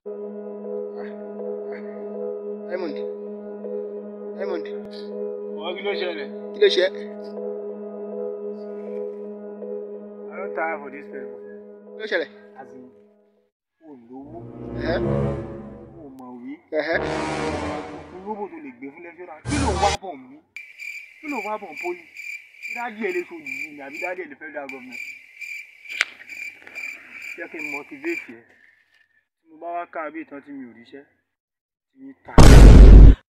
Diamond. Diamond. What kilo share? Kí ló ṣe? I don't tire for this person. Kí ló ṣẹlẹ̀? As in, olówó, ọ̀mọ̀wé, olówó tó lè gbé fún lẹ́jọ́rà. Kí ló wá bọ̀ mí? Kí ló wá bọ̀ poli? Ṣé dájú ẹ̀ lè so yìí ni àbí dájú ẹ̀ lè federal government? Jẹ́ kí n motivate ẹ. Tí mo bá wá ká bí ìtàn tí mi ò ríṣẹ́, tí mi ta.